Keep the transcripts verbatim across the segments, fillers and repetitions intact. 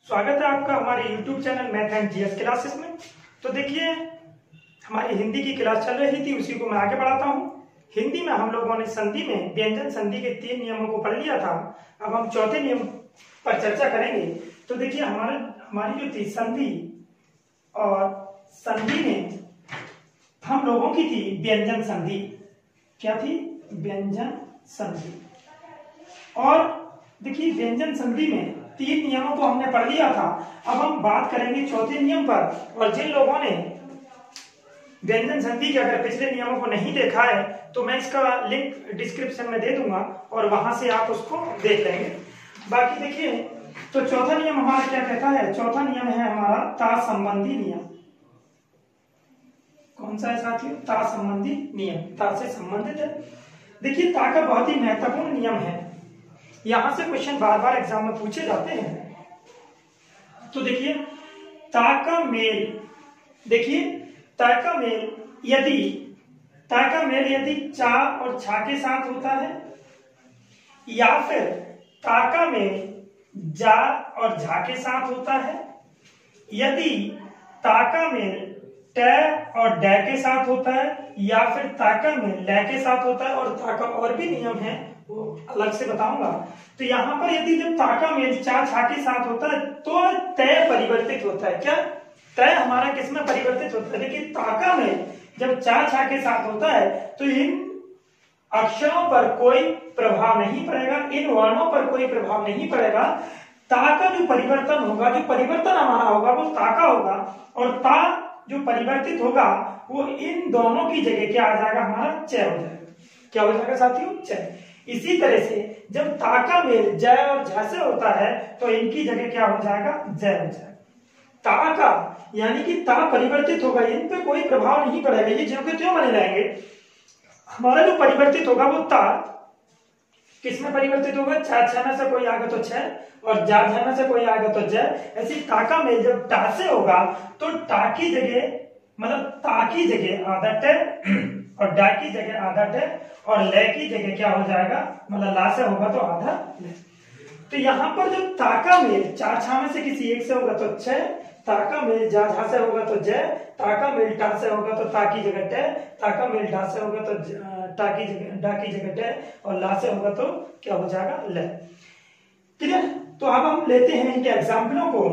स्वागत है आपका हमारे YouTube channel math and GS classes में। तो देखिए, हमारी हिंदी की क्लास चल रही थी, उसी को मैं आगे बढ़ाता हूँ। हिंदी में हम लोगों ने संधि में व्यंजन संधि के तीन नियमों को पढ़ लिया था। अब हम चौथे नियम पर चर्चा करेंगे। तो देखिए, हमारे हमारी जो थी संधि, और संधि में हम लोगों की थी व्यंजन संधि। क्या थी? व्यंजन संधि। और देखिए, व्यंजन संधि में तीन नियमों को हमने पढ़ लिया था। अब हम बात करेंगे चौथे नियम पर। और जिन लोगों ने व्यंजन संधि के अगर पिछले नियमों को नहीं देखा है तो मैं इसका लिंक डिस्क्रिप्शन में दे दूंगा और वहां से आप उसको देख लेंगे। बाकी देखिए, तो चौथा नियम हमारा क्या कहता है? चौथा नियम है हमारा ता संबंधी नियम। कौन सा है साथियों? ता संबंधी नियम। ता से संबंधित है। देखिए, ता का बहुत ही महत्वपूर्ण नियम है। यहां से क्वेश्चन बार बार एग्जाम में पूछे जाते हैं। तो देखिए, ता का मेल, देखिए ता का मेल यदि ता का मेल यदि चा और छा के साथ होता है, या फिर ता का मेल जा और झा के साथ होता है, यदि ता का मेल ट और ड के साथ होता है, या फिर ता का मेल ल के साथ होता है, और ता का और भी नियम है वो अलग से बताऊंगा। तो यहाँ पर यदि जब ता का मेल चा छा के साथ होता है तो तय परिवर्तित होता है। क्या? तय हमारा किस में परिवर्तित होता है? देखिए, ता का मेल जब चा छा के साथ होता है तो इन अक्षरों पर कोई प्रभाव नहीं पड़ेगा, इन वर्णों पर कोई प्रभाव नहीं पड़ेगा। ता का जो परिवर्तन होगा, जो परिवर्तन हमारा होगा वो ता का होगा, और ता जो परिवर्तित होगा वो इन दोनों की जगह क्या आ जाएगा? हमारा च हो जाएगा। क्या हो जाएगा साथियों? च। इसी तरह से जब ता का मेल ज और झ से होता है तो इनकी जगह क्या हो जाएगा? ज हो जाएगा। ता का यानी कि ता परिवर्तित होगा, इन पे कोई प्रभाव नहीं पड़ेगा, ये ज्यों के त्यों बने रहेंगे। हमारा जो परिवर्तित होगा वो ता किस में परिवर्तित होगा? छ छ में से कोई आगे तो छ, और जा झ में से कोई आगे तो ज। ऐसी ता का मेल जब टा से होगा तो टा की जगह, मतलब ता की जगह आधा ट, और डा की जगह आधा ट, और ल की जगह क्या हो जाएगा? मतलब ला से होगा तो आधा ल। तो यहाँ पर जब ता का मेल चार छा में से किसी एक से होगा तो छ, ता का मेल जा झा से होगा तो ज, ता का मेल टा से होगा तो ता की जगह ट, ता का मेल ढा से होगा तो टा की जगह डा की जगह ट, और ला से होगा तो क्या हो जाएगा? ल। क्लियर? तो अब हम लेते हैं इनके एग्जाम्पलों को।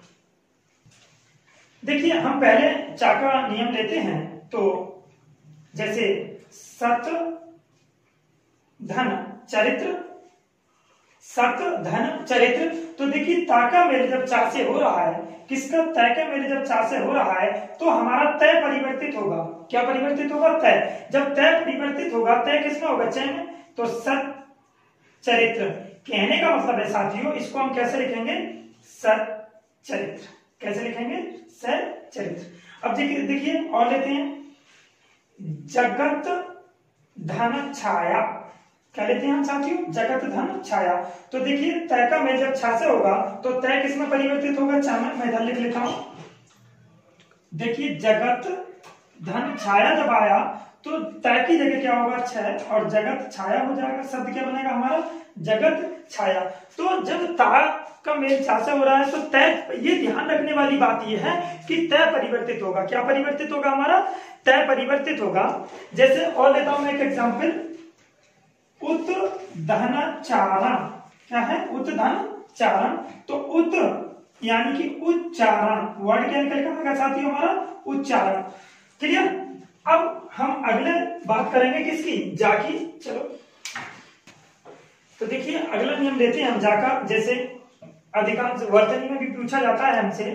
देखिए, हम पहले चा का नियम लेते हैं। तो जैसे सत धन चरित्र, सत धन चरित्र। तो देखिए, ता का मेल जब चा से हो रहा है, किसका? तय का मेल जब चा से हो रहा है तो हमारा तय परिवर्तित होगा। क्या परिवर्तित होगा? तय। जब तय परिवर्तित होगा, तय किसमें होगा? च में। तो सत चरित्र कहने का मतलब है साथियों, इसको हम कैसे लिखेंगे? सत चरित्र। कैसे लिखेंगे? सत चरित्र। अब देखिए देखिए और लेते हैं जगत धन छाया। क्या लेते हैं हम साथियों? जगत धन छाया। तो देखिए, तय का मेल जब छा से होगा तो तय किसमें परिवर्तित होगा? चा में। मैं इधर लिख लेता हूं। देखिए, जगत धन छाया जब आया तो तय की जगह क्या होगा? छ, और जगत छाया हो जाएगा। शब्द क्या बनेगा हमारा? जगत छाया। तो जब ता का मेल चा से हो रहा है तो तय, ये ध्यान रखने वाली बात यह है कि तय परिवर्तित होगा। क्या परिवर्तित होगा? हमारा तय परिवर्तित होगा। जैसे और लेता हूं मैं एक एग्जाम्पल, उत धन चारण। क्या है? उत धन चारण। तो उत यानी कि उच्चारण, वर्ड क्या निकल कर आएगा साथियों? हमारा उच्चारण। क्लियर? अब हम अगले बात करेंगे किसकी? जा की। चलो, तो देखिए, अगला नियम लेते हैं हम जा का। जैसे अधिकांश वर्तनी में भी पूछा जाता है हमसे,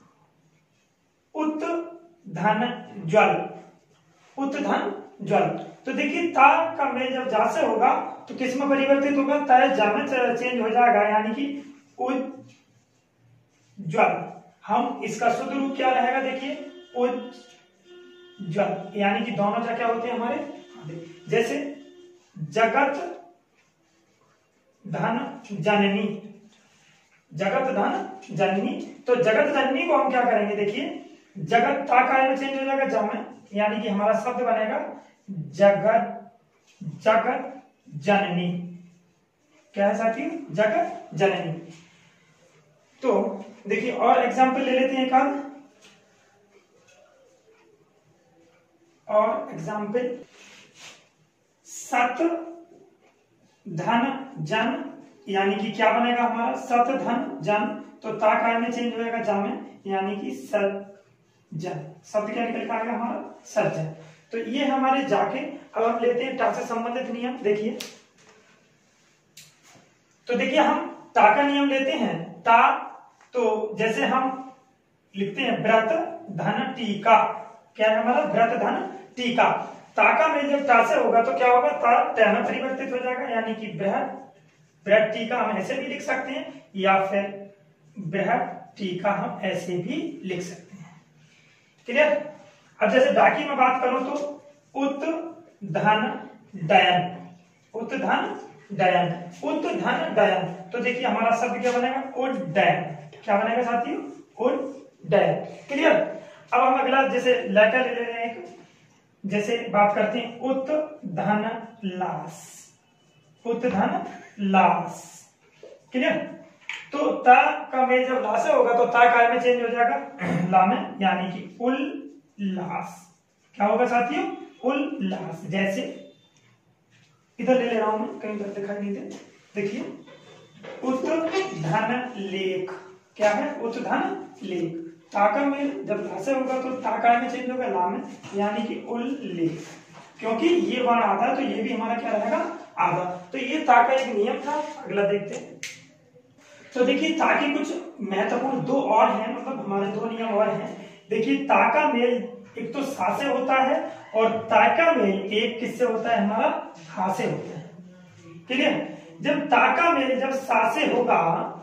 उत धन ज्वल। उत धन ज्वल। तो देखिए, ता का मेल जब जा से होगा तो किस में परिवर्तित होगा? तय जा में चेंज हो जाएगा, यानी कि उज्ज्वल। हम इसका शुद्ध रूप क्या रहेगा? देखिए, उज्ज्वल, यानी कि दोनों जा क्या होते हैं हमारे? जैसे जगत धन जननी। जगत धन जननी। तो जगत जननी को हम क्या करेंगे? देखिए, जगत ता का में चेंज हो जाएगा जा में, यानी कि हमारा शब्द बनेगा जगत जगत जननी। क्या है साथियों? जगत जननी। तो देखिए और एग्जाम्पल ले लेते हैं एक आध और एग्जाम्पल, सत धन जन, यानी कि क्या बनेगा हमारा सत धन जन, तो ता काय में चेंज होएगा जा में, यानी कि सज्जन, शब्द क्या निकल का आएगा हमारा सज्जन। तो ये हमारे जाके, अब हम लेते हैं ता से संबंधित नियम। देखिए तो देखिए हम ता का नियम लेते हैं, ता तो जैसे हम लिखते हैं व्रत धन टीका, क्या है हमारा व्रत धन टीका, ताका में जब ता से होगा तो क्या होगा ता ट में परिवर्तित हो जाएगा, यानी कि बृहद बृहद टीका हम ऐसे भी लिख सकते हैं या फिर बृहद टीका हम ऐसे भी लिख सकते हैं। क्लियर। अब जैसे बाकी में बात करूं तो उत धन डयन, उत धन डयन, उत धन डयन, तो देखिए हमारा शब्द क्या बनेगा उड्डयन, क्या बनेगा साथियों उड्डयन। क्लियर। अब हम अगला जैसे लेटर ले ले रहे हैं, जैसे बात करते हैं उत धन लास, उत धन लास। क्लियर। तो ता का मेल जब ला से होगा तो ता काय में चेंज हो जाएगा ला में, यानी कि उल्लास, क्या होगा साथियों उल्लास। जैसे इधर ले ले रहा हूं मैं, कहीं इधर दिखाई नहीं दे, देखिए उत धन लेख, क्या है उत धन लेख, ताका में जब ला से होगा तो ताका में चेंज होगा ला में, यानी कि उल्लेख, क्योंकि ये वर्ण आधा तो ये भी हमारा क्या रहेगा आधा। तो ये ता का एक नियम था। अगला देखते हैं। तो देखिए ता के कुछ महत्वपूर्ण दो और हैं, मतलब हमारे दो नियम और हैं। देखिए ता का मेल एक तो सा से होता है और ता का मेल एक किससे होता है हमारा हा से होता है। क्लियर। जब ता का मेल जब सा से होगा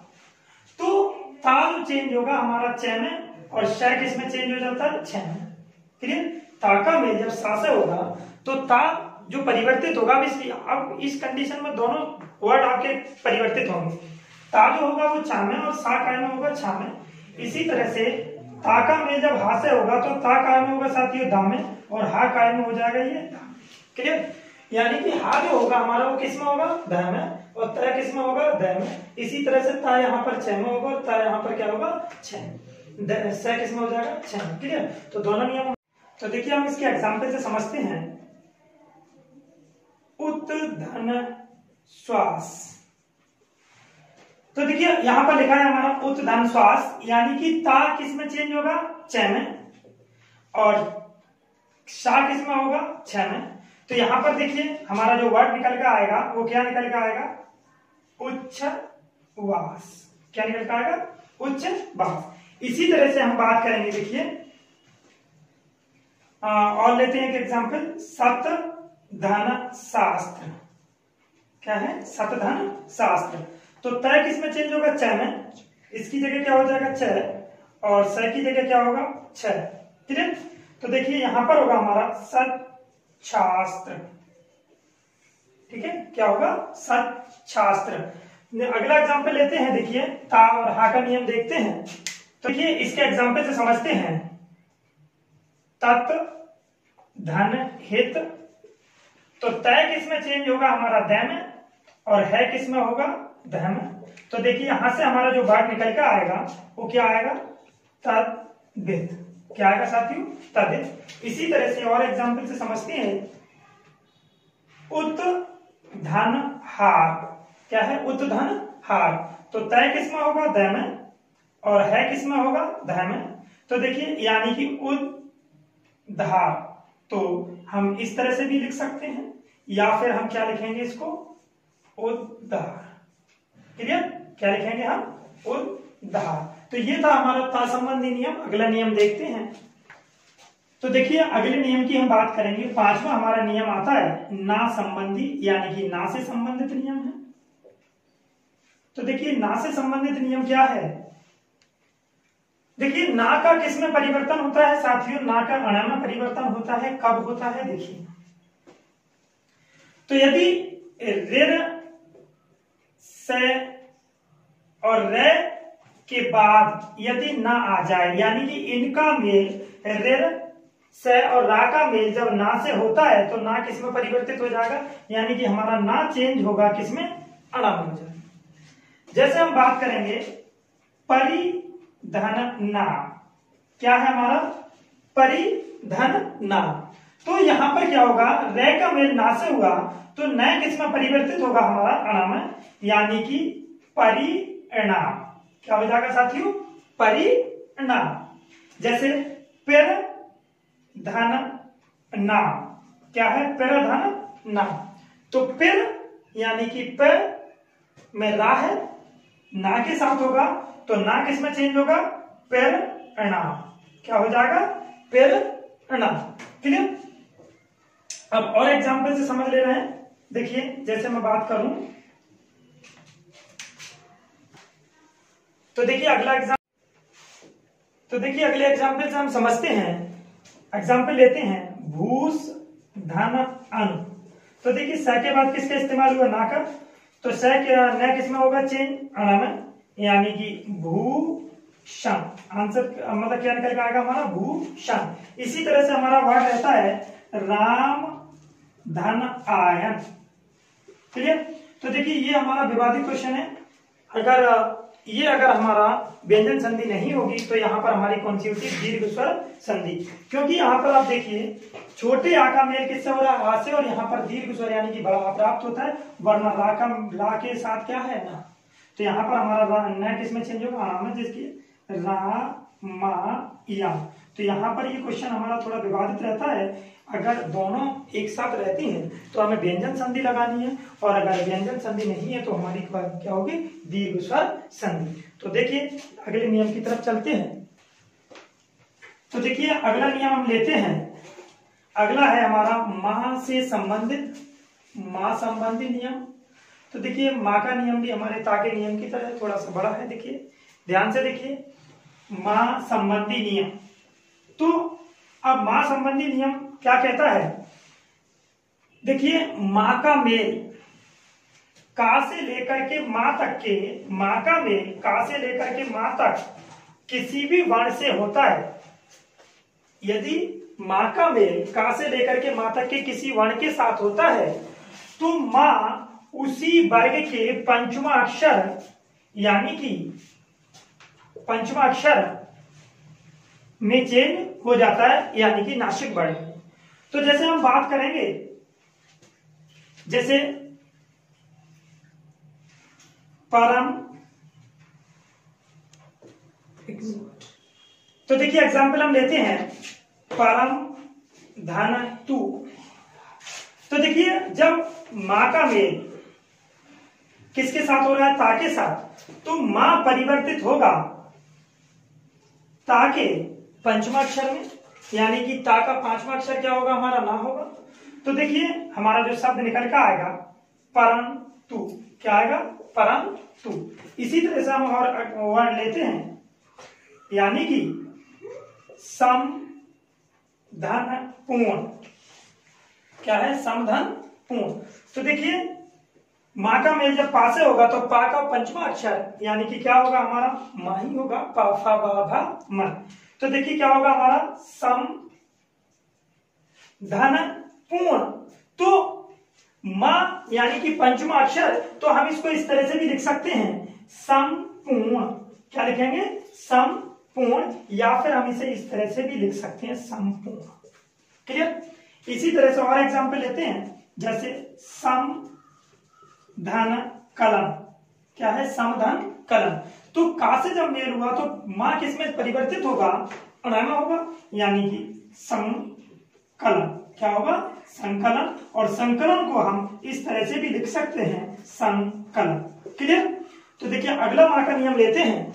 तो ता जो चेंज होगा हमारा च में और श किस में चेंज हो जाता है छ में। क्लियर। ता का मेल जब सा से होगा तो ता जो परिवर्तित होगा, अब इस कंडीशन में दोनों वर्ड आपके परिवर्तित होंगे, ता जो होगा वो चा में और सा काय में होगा छा में। इसी तरह से ता का मेल जब हा से होगा तो ता काय में होगा साथियों दा में और हा काय में हो जाएगा ये दा। क्लियर। यानी कि हा जो होगा हमारा वो किस में होगा ध में और ता किस में होगा द में। इसी तरह से ता यहाँ पर छ में होगा और ता यहाँ पर क्या होगा छ, स किस में हो जाएगा छ में। क्लियर। तो दोनों नियम। तो देखिए हम इसके एग्जाम्पल से समझते हैं। उत धन श्वास, तो देखिए यहां पर लिखा है हमारा उत धन श्वास, यानी कि ता किस में चेंज होगा छ में और शा किस में होगा छ में। तो यहां पर देखिए हमारा जो वर्ड निकल कर आएगा वो क्या निकल कर आएगा उच्छ्वास, क्या निकल कर आएगा उच्छ्वास। इसी तरह से हम बात करेंगे, देखिए और लेते हैं एक एग्जांपल, सत धन शास्त्र, क्या है सत धन शास्त्र। तो तय किस में चेंज होगा च में, इसकी जगह क्या हो जाएगा छ और स की जगह क्या होगा छ। ठीक है। तो देखिए यहां पर होगा हमारा सत शास्त्र, ठीक है, क्या होगा सत शास्त्र। अगला एग्जांपल लेते हैं, देखिए ता और हा का नियम देखते हैं। तो देखिए इसके एग्जांपल से समझते हैं। तत् धन हित, तो तय किस में चेंज होगा हमारा द में और है किस में होगा ध में। तो देखिए यहां से हमारा जो वर्ड निकल कर आएगा वो क्या आएगा तद्धित, क्या आएगा साथियों तद्धित। इसी तरह से और एग्जांपल से समझते हैं। उत धन हार, क्या है उत धन हार, तो तय किस में होगा द में और है किस में होगा ध में। तो देखिए यानी कि उद धार, तो हम इस तरह से भी लिख सकते हैं या फिर हम क्या लिखेंगे इसको उद्धार। क्लियर। क्या लिखेंगे हम उद्धार। तो ये था हमारा ता संबंधी नियम। अगला नियम देखते हैं। तो देखिए अगले नियम की हम बात करेंगे। पांचवा हमारा नियम आता है ना संबंधी, यानी कि ना से संबंधित नियम है। तो देखिए ना से संबंधित नियम क्या है। देखिए ना का किस में परिवर्तन होता है साथियों, ना का अण में परिवर्तन होता है। कब होता है देखिए, तो यदि ऋण से और रे के बाद यदि ना आ जाए, यानी कि इनका मेल ऋण से और रा का मेल जब ना से होता है तो ना किस में परिवर्तित हो जाएगा, यानी कि हमारा ना चेंज होगा किसमें अणा में हो जाएगा। जैसे हम बात करेंगे परि धन ना, क्या है हमारा परिधन ना। तो यहां पर क्या होगा, रे का मेल ना से हुआ तो न किस में परिवर्तित होगा हमारा अणा में, यानी कि परिणाम। क्या हो जाएगा साथियों, परिणाम। जैसे पिर धन ना, क्या है पिर धन ना, तो पिर यानी कि पे में रा है, ना के साथ होगा तो ना किस में चेंज होगा, पिर अणाम। क्या हो जाएगा, पिर अणाम। क्लियर। अब और एग्जांपल से समझ ले रहे हैं। देखिए जैसे मैं बात करूं तो देखिए अगला एग्जाम्पल, तो देखिए अगले एग्जाम्पल से हम समझते हैं। एग्जाम्पल लेते हैं भूस धन अन। तो देखिए स के बाद किसका इस्तेमाल हुआ, ना का, तो स के न किस में होगा, चेंज अणा में, यानी कि भूषण। आंसर मतलब क्या निकल के आएगा हमारा, भूषण। इसी तरह से हमारा वर्ड रहता है राम धन आयन। क्लियर। तो देखिए ये हमारा विवादित क्वेश्चन है। अगर ये अगर हमारा व्यंजन संधि नहीं होगी तो यहाँ पर हमारी कौन सी होती है, दीर्घ स्वर संधि। क्योंकि यहाँ पर आप देखिए छोटे आ का मेल किससे हो रहा है, आ से, और यहाँ पर दीर्घ स्वर यानी कि बड़ा प्राप्त होता है, वरना ला का ला के साथ क्या है ना। तो यहाँ पर हमारा न किसमें चेंज होगा, आम में, जिसकी रा मा या। तो यहाँ पर ये क्वेश्चन हमारा थोड़ा विवादित रहता है। अगर दोनों एक साथ रहती हैं तो हमें व्यंजन संधि लगानी है, और अगर व्यंजन संधि नहीं है तो हमारी क्या होगी, दीर्घ स्वर संधि। तो देखिए अगले नियम की तरफ चलते हैं। तो देखिए अगला नियम हम लेते हैं। अगला है हमारा मां से संबंधित, मां संबंधी नियम। तो देखिए मां का नियम भी हमारे ता के नियम की तरह थोड़ा सा बड़ा है। देखिए ध्यान से देखिए, मां संबंधी नियम। तो अब मां संबंधी नियम क्या कहता है, देखिए मां का मेल का से लेकर के मां तक के, मां का मेल का से लेकर के मां तक किसी भी वर्ण से होता है। यदि मां का मेल का से लेकर के मां तक के किसी वर्ण के साथ होता है तो मां उसी वर्ग के पंचमा अक्षर यानी कि पंचमा अक्षर में चेंज हो जाता है, यानी कि नासिक वर्ण। तो जैसे हम बात करेंगे, जैसे परम, तो देखिए एग्जाम्पल हम लेते हैं परम धन तू। तो देखिए जब मां का मेल किसके साथ हो रहा है, ता के साथ, तो मां परिवर्तित होगा ता के पंचमा अक्षर में, यानी कि ता का पांचवा अक्षर क्या होगा हमारा, ना होगा। तो देखिए हमारा जो शब्द निकल का आएगा परंतु, क्या आएगा, परंतु। इसी तरह से हम और वर्ड लेते हैं, यानी कि सम धन पूर्ण। क्या है, समधन पूर्ण। तो देखिए मां का मेल जब पा से होगा तो पा का पंचमा अक्षर यानी कि क्या होगा हमारा, मा ही होगा, पा फा बा भा मन। तो देखिए क्या होगा हमारा, सम धन पूर्ण। तो मां यानी कि पंचमा अक्षर, तो हम इसको इस तरह से भी लिख सकते हैं समपूर्ण। क्या लिखेंगे, समपूर्ण, या फिर हम इसे इस तरह से भी लिख सकते हैं संपूर्ण। क्लियर। इसी तरह से और एग्जांपल लेते हैं, जैसे सम धन कलम। क्या है, समधन कलम। तो का से जब मेल हुआ तो मां किसमें परिवर्तित होगा, अणा में होगा, यानी कि संकलन। क्या होगा, संकलन। और संकलन को हम इस तरह से भी लिख सकते हैं संकलन। क्लियर। तो देखिए अगला मां का नियम लेते हैं।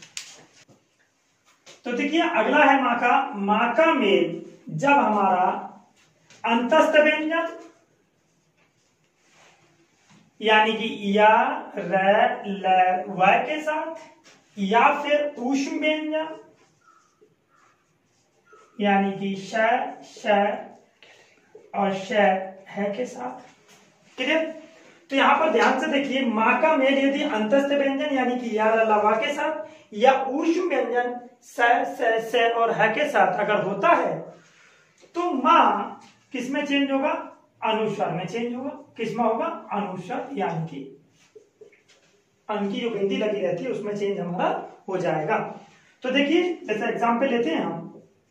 तो देखिए अगला है मां का, मां का मेल जब हमारा अंतस्थ व्यंजन यानी कि या, र, ल, व के साथ, या फिर ऊष्म व्यंजन यानी कि श, श और श है के साथ। क्लियर। तो यहां पर ध्यान से देखिए, मां का मेल यदि अंतस्थ व्यंजन यानी कि या, र, ल, व के साथ, या ऊष्म व्यंजन स, स, स और ह के साथ अगर होता है तो मां किसमें चेंज होगा, अनुस्वर में चेंज होगा। किसमें होगा, अनुस्वर, यानी कि अन की जो बिंदी लगी रहती है उसमें चेंज हमारा हो जाएगा। तो देखिए जैसे एग्जाम्पल लेते हैं हम,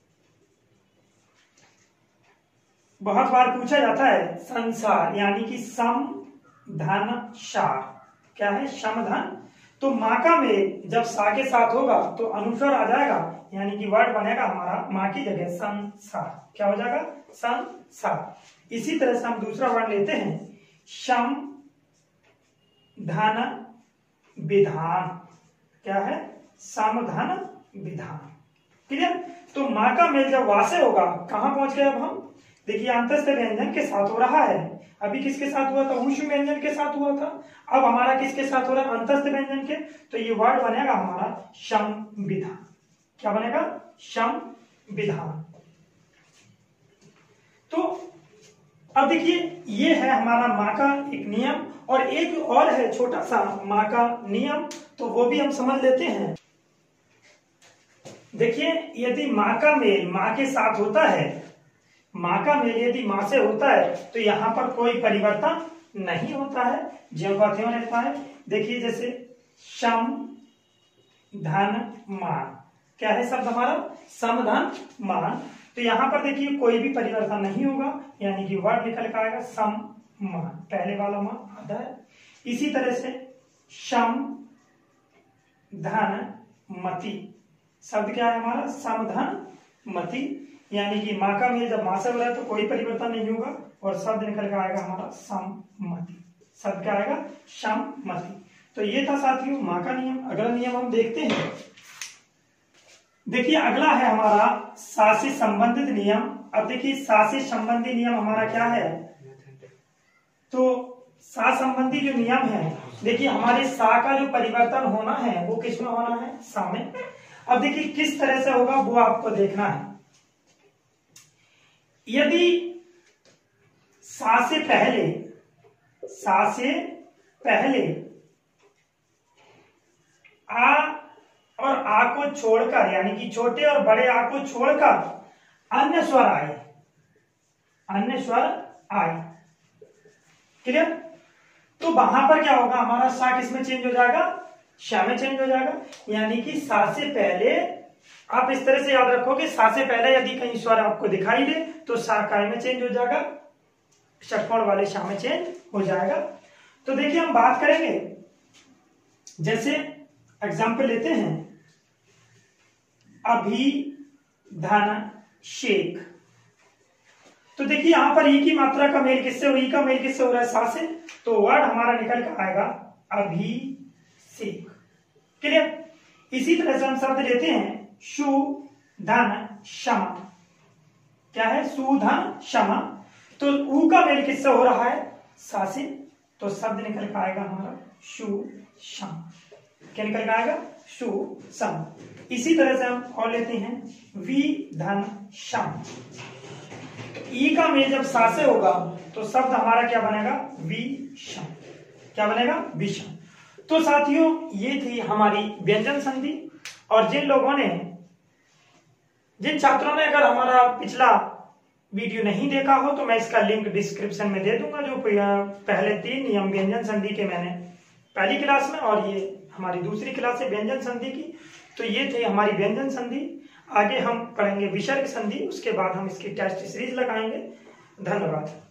बहुत बार पूछा जाता है संसार यानी कि सम धन सार, क्या है सम धन। तो माका में जब सा के साथ होगा तो अनुस्वर आ जाएगा, यानी कि वर्ड बनेगा हमारा माँ की जगह संसार, क्या हो जाएगा संसार। इसी तरह से हम दूसरा वर्ड लेते हैं सम धन विधान, क्या है सम धन विधान, क्लियर। तो माँ का मेल जब वासे होगा कहां पहुंच गए अब हम, देखिए अंतस्थ व्यंजन के साथ हो रहा है, अभी किसके साथ हुआ था ऊष्म व्यंजन के साथ हुआ था, अब हमारा किसके साथ हो रहा है अंतस्थ व्यंजन के। तो ये वर्ड बनेगा हमारा सम विधान, क्या बनेगा सम विधान। तो अब देखिए ये है हमारा माँ का एक नियम, और एक और है छोटा सा माँ का नियम, तो वो भी हम समझ लेते हैं। देखिए यदि माँ का मेल माँ के साथ होता है, माँ का मेल यदि माँ से होता है तो यहाँ पर कोई परिवर्तन नहीं होता है, ज्यों का त्यों रहता है। देखिए जैसे सम धन मान, क्या है शब्द हमारा सम धन मान, तो यहाँ पर देखिए कोई भी परिवर्तन नहीं होगा, यानी कि वर्ड निकल कर आएगा सम मान, पहले वाला मान आधा है। इसी तरह से सम धन मति, शब्द क्या है हमारा सम धन मति, यानी कि माँ का मेल जब माँ से हो रहा है तो कोई परिवर्तन नहीं होगा, और शब्द निकल कर आएगा हमारा सममति, शब्द क्या आएगा सममति। तो ये था साथियों माँ का नियम। अगला नियम हम देखते हैं, देखिए अगला है हमारा सा से संबंधित नियम। अब देखिए सा से संबंधी नियम हमारा क्या है, तो सा संबंधी जो नियम है, देखिए हमारे सा का जो परिवर्तन होना है वो किसमें होना है सा में। अब देखिए किस तरह से होगा वो आपको देखना है। यदि सा से पहले सा से पहले आ और आ को छोड़कर, यानी कि छोटे और बड़े आ को छोड़कर अन्य स्वर आए, अन्य स्वर आए, क्लियर। तो वहां पर क्या होगा हमारा सा किसमें चेंज हो जाएगा शा में चेंज हो जाएगा, यानी कि सा से पहले आप इस तरह से याद रखोगे, सा से पहले यदि कहीं स्वर आपको दिखाई दे तो सा काय में चेंज हो जाएगा, षटकोण वाले शा में चेंज हो जाएगा। तो देखिए हम बात करेंगे, जैसे एग्जाम्पल लेते हैं अभी धन शेख, तो देखिए यहां पर ई की मात्रा का मेल किससे, ई का मेल किससे हो रहा है सा से, तो वर्ड हमारा निकल कर आएगा अभिषेक, क्लियर। इसी तरह से हम शब्द लेते हैं शु धन क्षमा, क्या है सुधन क्षमा, तो ऊ का मेल किससे हो रहा है सा से, तो शब्द निकल कर आएगा हमारा शु सम, क्या निकल कर आएगा शु सम। इसी तरह से हम और लेते हैं वी धन शम, तो ई का मेल जब सा से होगा तो शब्द हमारा क्या बनेगा विषम, क्या बनेगा विषम। तो साथियों ये थी हमारी व्यंजन संधि, और जिन लोगों ने जिन छात्रों ने अगर हमारा पिछला वीडियो नहीं देखा हो तो मैं इसका लिंक डिस्क्रिप्शन में दे दूंगा, जो पहले तीन नियम व्यंजन संधि के मैंने पहली क्लास में, और ये हमारी दूसरी क्लास है व्यंजन संधि की। तो ये थी हमारी व्यंजन संधि। आगे हम पढ़ेंगे विसर्ग संधि, उसके बाद हम इसकी टेस्ट सीरीज लगाएंगे। धन्यवाद।